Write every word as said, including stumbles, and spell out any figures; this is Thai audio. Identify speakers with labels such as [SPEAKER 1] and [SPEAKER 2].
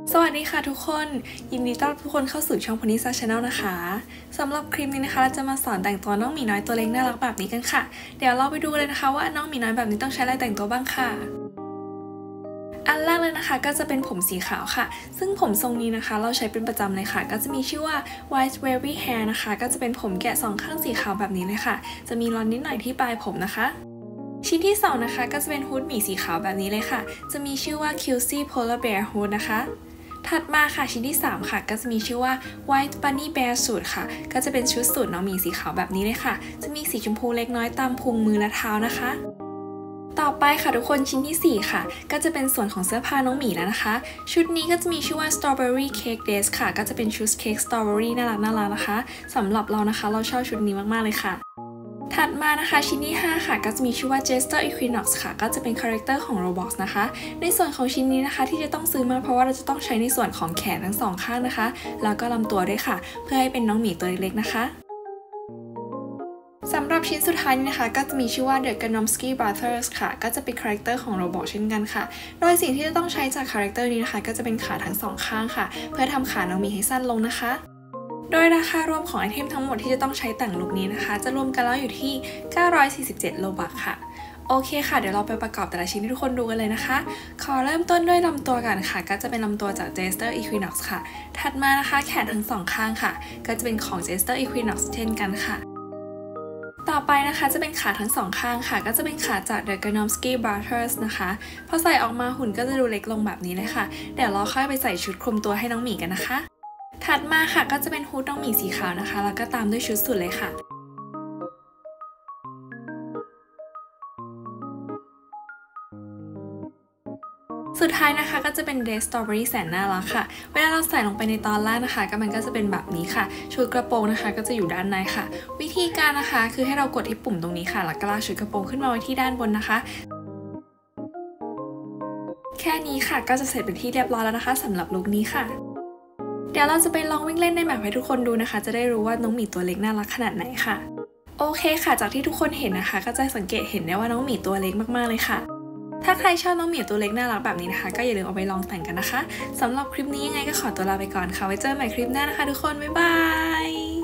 [SPEAKER 1] สวัสดีค่ะทุกคนยินดีต้อนรับทุกคนเข้าสู่ช่องพนิซ่าชาแนลนะคะสำหรับคลิปนี้นะคะเราจะมาสอนแต่งตัวน้องหมีน้อยตัวเล็กน่ารักแบบนี้กันค่ะเดี๋ยวเราไปดูเลยนะคะว่าน้องหมีน้อยแบบนี้ต้องใช้อะไรแต่งตัวบ้างค่ะอันแรกเลยนะคะก็จะเป็นผมสีขาวค่ะซึ่งผมทรงนี้นะคะเราใช้เป็นประจำเลยค่ะก็จะมีชื่อว่า white wavy hair นะคะก็จะเป็นผมแกะสองข้างสีขาวแบบนี้เลยค่ะจะมีรอนนิดหน่อยที่ปลายผมนะคะชิ้นที่สองนะคะก็จะเป็นฮูดหมีสีขาวแบบนี้เลยค่ะจะมีชื่อว่า Cutie Polar Bear Hood นะคะถัดมาค่ะชิ้นที่สามค่ะก็จะมีชื่อว่า White Bunny Bear Suit ค่ะก็จะเป็นชุดสูทน้องหมีสีขาวแบบนี้เลยค่ะจะมีสีชมพูเล็กน้อยตามพุงมือและเท้านะคะต่อไปค่ะทุกคนชิ้นที่สี่ค่ะก็จะเป็นส่วนของเสื้อผ้าน้องหมีแล้วนะคะชุดนี้ก็จะมีชื่อว่า Strawberry Cake Dress ค่ะก็จะเป็นชุดเค้กสตรอเบอรี่น่ารักน่ารักนะคะสำหรับเรานะคะเราชอบชุดนี้มากๆเลยค่ะถัดมานะคะชิ้นที่ห้าค่ะก็จะมีชื่อว่า Jester Equinox ค่ะก็จะเป็นคาแรคเตอร์ของ Roblox นะคะในส่วนของชิ้นนี้นะคะที่จะต้องซื้อมาเพราะว่าเราจะต้องใช้ในส่วนของแขนทั้งสองข้างนะคะแล้วก็ลำตัวด้วยค่ะเพื่อให้เป็นน้องหมีตัวเล็กๆนะคะสำหรับชิ้นสุดท้ายนี้นะคะก็จะมีชื่อว่า The Ganomsky Brothers ค่ะก็จะเป็นคาแรคเตอร์ของ Roblox เช่นกันค่ะโดยสิ่งที่จะต้องใช้จากคาแรคเตอร์นี้นะคะก็จะเป็นขาทั้งสองข้างค่ะเพื่อทำขาน้องหมีให้สั้นลงนะคะโดยราคารวมของไอเทมทั้งหมดที่จะต้องใช้แต่งลุคนี้นะคะจะรวมกันแล้วอยู่ที่เก้าร้อยสี่สิบเจ็ดโลบัคค่ะโอเคค่ะเดี๋ยวเราไปประกอบแต่ละชิ้นให้ทุกคนดูกันเลยนะคะขอเริ่มต้นด้วยลำตัวกันค่ะก็จะเป็นลำตัวจาก Jester Equinox ค่ะถัดมานะคะแขนทั้งสองข้างค่ะก็จะเป็นของ Jester Equinox เช่นกันค่ะต่อไปนะคะจะเป็นขาทั้งสองข้างค่ะก็จะเป็นขาจาก The Ganomsky Brothers นะคะพอใส่ออกมาหุ่นก็จะดูเล็กลงแบบนี้เลยค่ะเดี๋ยวเราค่อยไปใส่ชุดคลุมตัวให้น้องหมีกันนะคะถัดมาค่ะก็จะเป็นฮูดน้องหมีสีขาวนะคะแล้วก็ตามด้วยชุดสูทเลยค่ะสุดท้ายนะคะก็จะเป็นเดรสสตรอเบอรี่แสนน่ารักค่ะเวลาเราใส่ลงไปในตอนล่างนะคะก็มันก็จะเป็นแบบนี้ค่ะชุดกระโปรงนะคะก็จะอยู่ด้านในค่ะวิธีการนะคะคือให้เรากดที่ปุ่มตรงนี้ค่ะแล้วก็ลากชุดกระโปรงขึ้นมาไว้ที่ด้านบนนะคะแค่นี้ค่ะก็จะเสร็จเป็นที่เรียบร้อยแล้วนะคะสำหรับลุคนี้ค่ะเดี๋ยวเราจะไปลองวิ่งเล่นในแมปให้ทุกคนดูนะคะจะได้รู้ว่าน้องหมีตัวเล็กน่ารักขนาดไหนค่ะโอเคค่ะจากที่ทุกคนเห็นนะคะก็จะสังเกตเห็นได้ว่าน้องหมีตัวเล็กมากๆเลยค่ะถ้าใครชอบน้องหมีตัวเล็กน่ารักแบบนี้นะคะก็อย่าลืมเอาไปลองแต่งกันนะคะสำหรับคลิปนี้ยังไงก็ขอตัวลาไปก่อนค่ะไว้เจอกันใหม่คลิปหน้านะคะทุกคนบ๊ายบาย